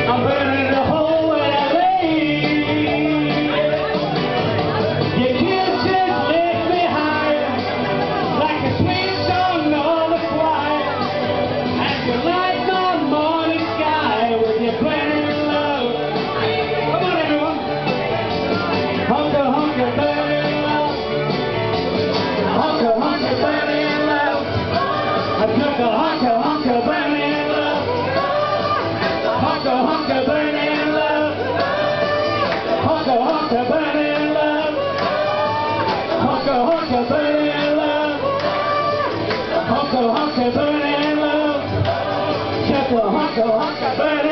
I'm burning the hole where I lay. Your kiss just lift me higher, like a sweet song on the choir. And you light my morning sky with your burning love. Come on, everyone. Hunker, hunker, burning love. Hunker, hunker, burning love. I took a hunker, hunker, burning love. Hunker, hunker, burning love. Hunker, hunker, burning love. Hunker, hunker, burning love. Hunker, hunker, burning love. Just a hunker, hunker, burning